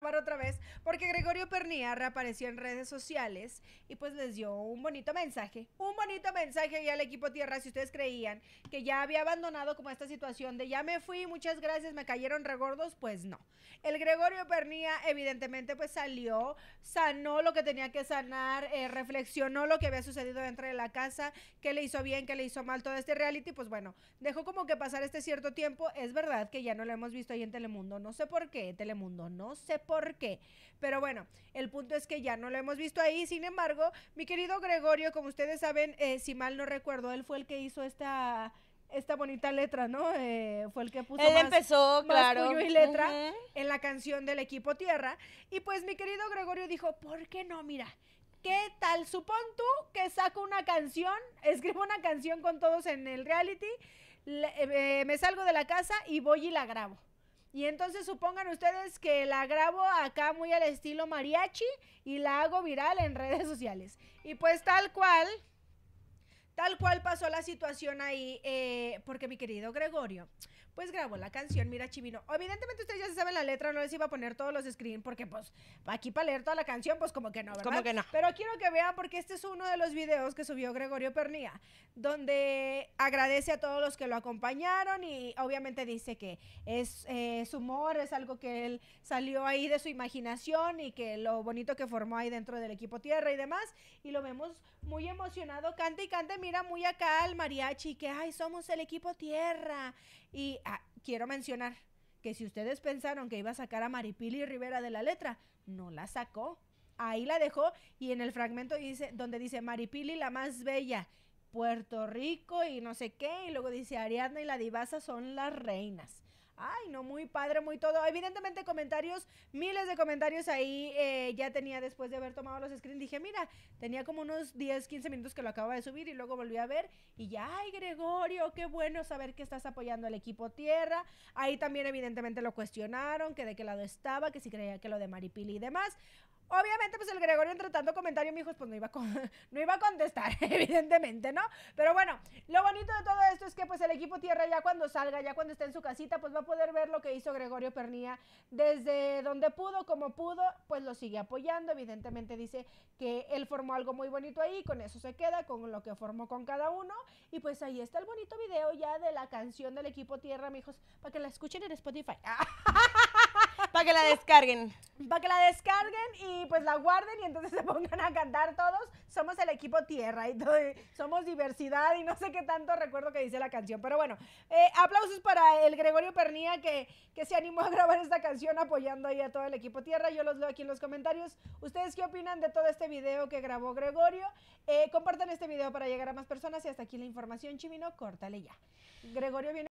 grabar otra vez porque Gregorio Pernía reapareció en redes sociales y pues les dio un bonito mensaje ahí al equipo tierra. Si ustedes creían que ya había abandonado como esta situación de ya me fui, muchas gracias, me cayeron regordos, pues no. El Gregorio Pernía evidentemente pues salió, sanó lo que tenía que sanar, reflexionó lo que había sucedido dentro de la casa, qué le hizo bien, qué le hizo mal todo este reality, pues bueno, dejó como que pasar este cierto tiempo. Es verdad que ya no lo hemos visto ahí en Telemundo, no sé por qué, pero bueno, el punto es que ya no lo hemos visto ahí. Sin embargo, mi querido Gregorio, como ustedes saben, si mal no recuerdo, él fue el que hizo esta bonita letra, ¿no? Fue el que puso Él más, empezó, claro, puño y letra en la canción del equipo tierra. Y pues mi querido Gregorio dijo, ¿por qué no? Mira, ¿qué tal? Supón tú que saco una canción, escribo una canción con todos en el reality, me salgo de la casa y voy y la grabo. Y entonces supongan ustedes que la grabo acá muy al estilo mariachi y la hago viral en redes sociales. Y pues tal cual pasó la situación ahí, porque mi querido Gregorio pues grabó la canción Mira Chivino. Evidentemente ustedes ya se saben la letra, no les iba a poner todos los screens porque pues aquí para leer toda la canción pues como que no, ¿verdad? Como que no. Pero quiero que vean porque este es uno de los videos que subió Gregorio Pernía, donde agradece a todos los que lo acompañaron y obviamente dice que es su humor, es algo que él salió ahí de su imaginación y que lo bonito que formó ahí dentro del equipo tierra y demás, y lo vemos muy emocionado, canta y canta, mira muy acá al mariachi, que ay, somos el equipo tierra. Y quiero mencionar que si ustedes pensaron que iba a sacar a Maripili Rivera de la letra, no la sacó. Ahí la dejó y en el fragmento dice, donde dice Maripili la más bella, Puerto Rico y no sé qué, y luego dice Ariadna y la divasa son las reinas. Ay, no, muy padre, muy todo. Evidentemente comentarios, miles de comentarios ahí. Ya tenía, después de haber tomado los screens, dije, mira, tenía como unos 10, 15 minutos que lo acababa de subir y luego volví a ver y ya, ay, Gregorio, qué bueno saber que estás apoyando al equipo tierra. Ahí también evidentemente lo cuestionaron, que de qué lado estaba, que si creía que lo de Maripili y demás. Obviamente, pues el Gregorio, entre tanto comentario, mi hijo, pues no iba a contestar, evidentemente, ¿no? Pero bueno, lo bonito de todo esto es que pues el equipo tierra ya cuando salga, ya cuando esté en su casita, pues va a poder ver lo que hizo Gregorio Pernía desde donde pudo, como pudo, pues lo sigue apoyando. Evidentemente dice que él formó algo muy bonito ahí, con eso se queda, con lo que formó con cada uno. Y pues ahí está el bonito video ya de la canción del equipo tierra, mijos, para que la escuchen en Spotify. Para que la descarguen. Para que la descarguen y pues la guarden y entonces se pongan a cantar todos. Somos el equipo tierra y todo, somos diversidad y no sé qué tanto recuerdo que dice la canción. Pero bueno, aplausos para el Gregorio Pernía que se animó a grabar esta canción apoyando ahí a todo el equipo tierra. Yo los leo aquí en los comentarios. ¿Ustedes qué opinan de todo este video que grabó Gregorio? Compartan este video para llegar a más personas y hasta aquí la información, Chimino, córtale ya. Gregorio viene